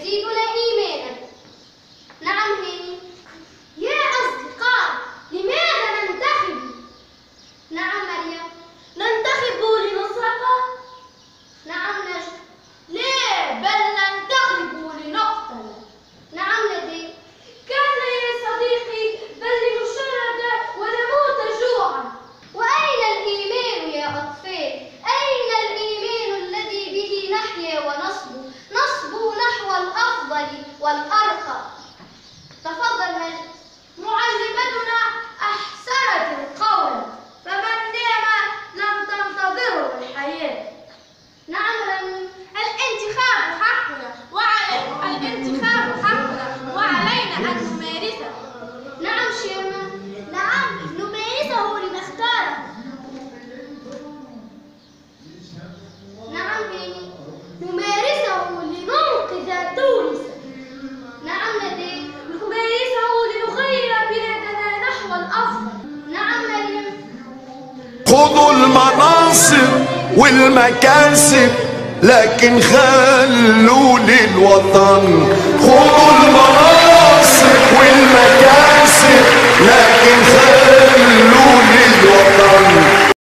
يزيدنا إيمانا. نعم هاني. يا أصدقاء، لماذا ننتخب؟ نعم مريم. ننتخب لنسرق؟ نعم نجد. لا، بل ننتخب لنقتل. نعم ندى. كلا يا صديقي، بل لنشرد ونموت جوعا. وأين الإيمان يا أطفال؟ أين الإيمان الذي به نحيا نصبو نحو الأفضل والأرقى؟ تفضل مجد. معلمتنا أحسنت القول، فمن نام لم تنتظره الحياة. نعم رمي. الانتخاب حقنا وعلينا أن نمارسه. نعم شيرنا. نعم نمارسه لنختاره. نعم هاني. نمارسه لننقذ تونس. نعم ندى. نمارسه لنغير بلادنا نحو الأفضل. نعم مريم. خذوا المناصب والمكاسب لكن خلوا للوطن. خذوا المناصب والمكاسب لكن خلوا